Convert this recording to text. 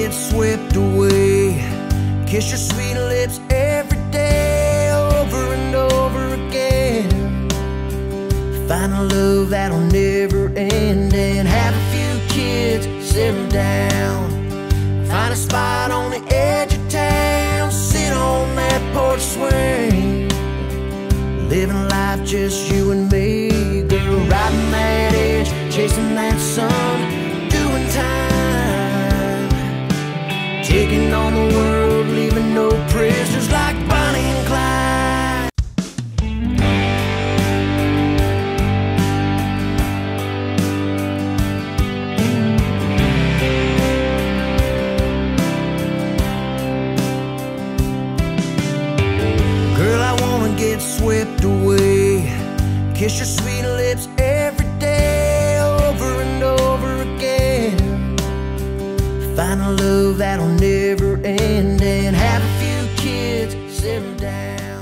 get swept away. Kiss your sweet lips every day, over and over again. Find a love that'll never end, and have a few kids, settle down. Find a spot on the edge of town, sit on that porch swing, living life just you and me. Girl, riding that edge, chasing that sun, doing time, taking on the world, leaving no prisoners like Bonnie and Clyde. Girl, I wanna get swept away, kiss your sweet lips every day, over and over again. Find a love that'll never end, and have a few kids, settle down.